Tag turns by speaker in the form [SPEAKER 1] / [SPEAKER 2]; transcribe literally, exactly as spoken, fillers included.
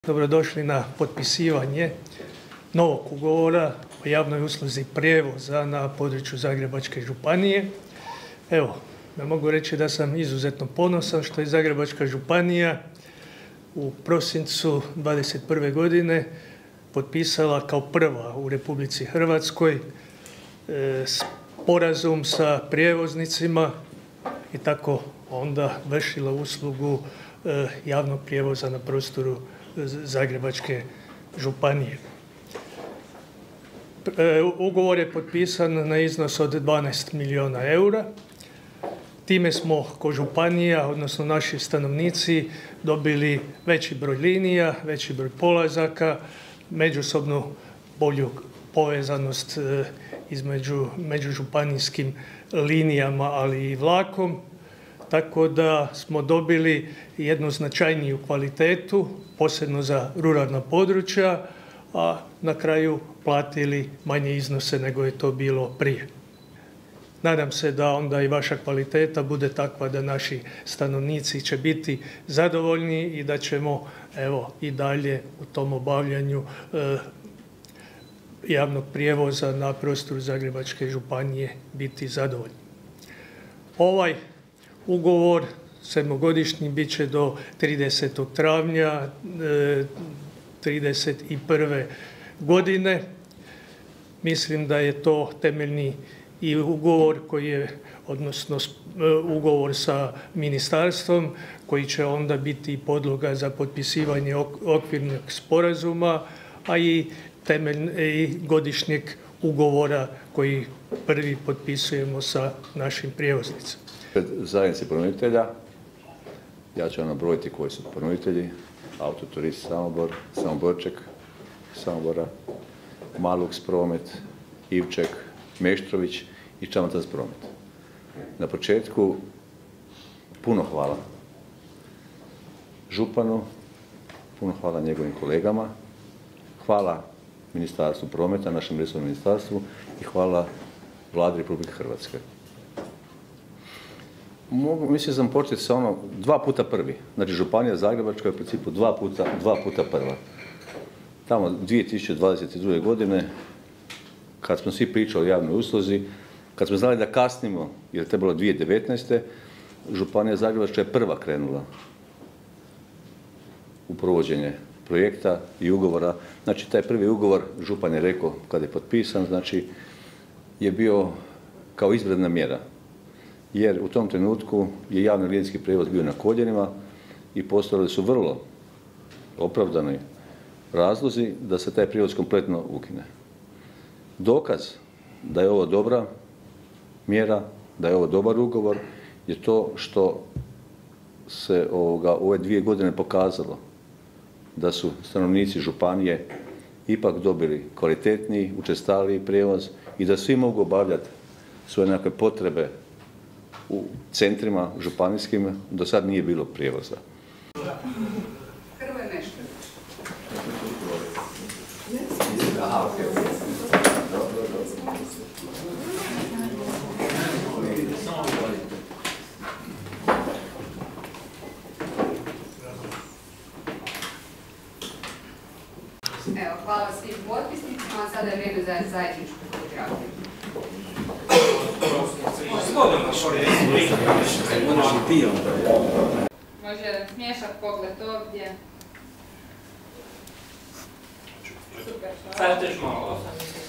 [SPEAKER 1] Dobrodošli na potpisivanje novog ugovora o javnoj usluzi prijevoza na području Zagrebačke županije. Evo, ja mogu reći da sam izuzetno ponosan što je Zagrebačka županija u prosincu dvadeset prve godine potpisala kao prva u Republici Hrvatskoj e, sporazum sa prijevoznicima i tako onda vršila uslugu e, javnog prijevoza na prostoru Zagrebačke županije. Ugovor je potpisan na iznos od dvanaest milijuna eura. Time smo ko županija, odnosno naši stanovnici, dobili veći broj linija, veći broj polazaka, međusobnu bolju povezanost između međužupanijskim linijama, ali i vlakom. Tako da smo dobili jednu značajniju kvalitetu, posebno za ruralna područja, a na kraju platili manje iznose nego je to bilo prije. Nadam se da onda i vaša kvaliteta bude takva da naši stanovnici će biti zadovoljni i da ćemo evo, i dalje u tom obavljanju e, javnog prijevoza na prostoru Zagrebačke županije biti zadovoljni. Ovaj ugovor sedmogodišnji bit će do tridesetog travnja trideset prve godine. Mislim da je to temeljni i ugovor koji je, odnosno ugovor sa ministarstvom, koji će onda biti podloga za potpisivanje okvirnog sporazuma, a i, temelj, i godišnjeg ugovora koji prvi potpisujemo sa našim prijevoznicima.
[SPEAKER 2] Zajednici ponuditelja, ja ću vam nabrojiti koji su ponuditelji: Autoturist Samobor, Samoborček, Samobora, Malux Promet, Ivček, Meštrović i Čamatac Promet. Na početku puno hvala županu, puno hvala njegovim kolegama, hvala Ministarstvu prometa, našem resornom ministarstvu i hvala Vladi Republike Hrvatske. Mogu, mislim sam početi sa ono, dva puta prvi. Znači, županija Zagrebačka je u principu dva puta, dva puta prva. Tamo dvije tisuće dvadeset druge godine, kad smo svi pričali o javnoj usluzi, kad smo znali da kasnimo, jer je trebalo dvije tisuće devetnaeste. županija Zagrebačka je prva krenula u provođenje projekta i ugovora. Znači, taj prvi ugovor, župan je rekao kad je potpisan, znači, je bio kao izvanredna mjera. Jer u tom trenutku je javni linijski prijevoz bio na koljenima i postojali su vrlo opravdani razlozi da se taj prijevoz kompletno ukine. Dokaz da je ovo dobra mjera, da je ovo dobar ugovor, je to što se ovoga, ove dvije godine pokazalo da su stanovnici županije ipak dobili kvalitetniji, učestaliji prijevoz i da svi mogu obavljati svoje nekakve potrebe u centrima županijskim. Do sad nije bilo prijevoza.
[SPEAKER 3] Evo, hvala svim potpisnicima, sada je vrijeme za zajedničku fotografiju. Može jedan smiješak pogled ovdje. Super, hvala.